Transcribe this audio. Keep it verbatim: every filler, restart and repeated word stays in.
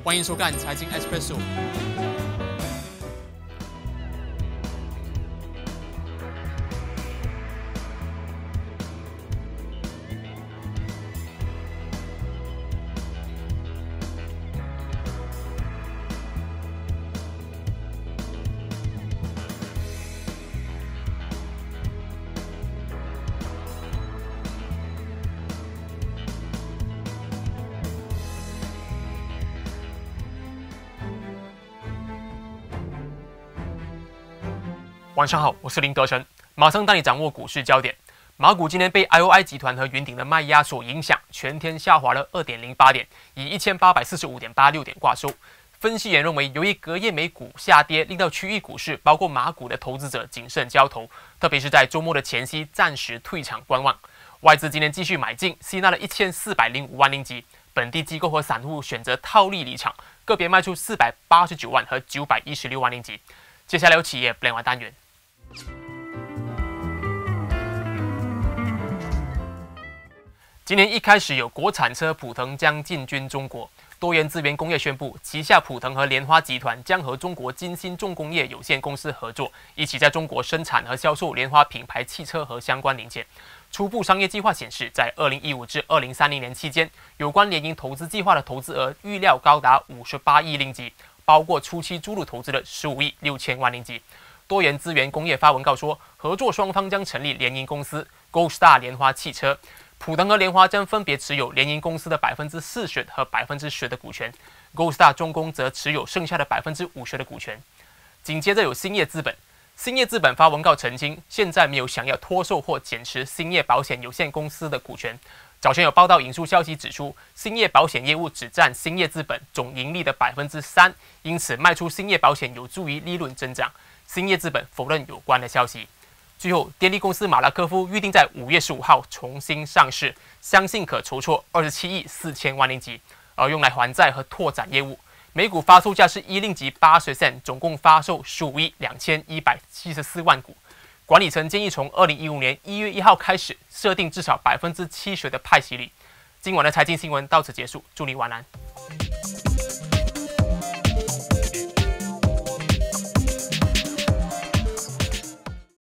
欢迎收看财经 Espresso。晚上好，我是林德成，马上带你掌握股市焦点。马股今天被 I O I 集团和云顶的卖压所影响，全天下滑了 二点零八点，以一千八百四十五点八六点挂收。分析员认为，由于隔夜美股下跌，令到区域股市包括马股的投资者谨慎交投，特别是在周末的前夕暂时退场观望。外资今天继续买进，吸纳了一千四百零五万令吉，本地机构和散户选择套利离场，个别卖出四百八十九万和九百一十六万令吉。接下来有企业 Blend 单元。今年一开始有国产车普腾将进军中国，多元资源工业宣布旗下普腾和莲花集团将和中国金星重工业有限公司合作，一起在中国生产和销售莲花品牌汽车和相关零件。初步商业计划显示，在二零一五至二零三零年期间，有关联营投资计划的投资额预料高达五十八亿令吉，包括初期注入投资的十五亿六千万令吉。多元资源工业发文告说，合作双方将成立联营公司 Goldstar 莲花汽车，普腾和莲花将分别持有联营公司的百分之四十和百分之十的股权 ，Goldstar 重工则持有剩下的百分之五十的股权。紧接着有兴业资本，兴业资本发文告澄清，现在没有想要脱售或减持兴业保险有限公司的股权。早前有报道引述消息指出，兴业保险业务只占兴业资本总盈利的百分之三，因此卖出兴业保险有助于利润增长。兴业资本否认有关的消息。最后，电力公司马拉科夫预定在五月十五号重新上市，相信可筹措二十七亿四千万令吉，而用来还债和拓展业务。每股发售价是一令吉八十 cent， 总共发售十五亿两千一百七十四万股。管理层建议从二零一五年一月一号开始设定至少百分之七十的派息率。今晚的财经新闻到此结束，祝你晚安。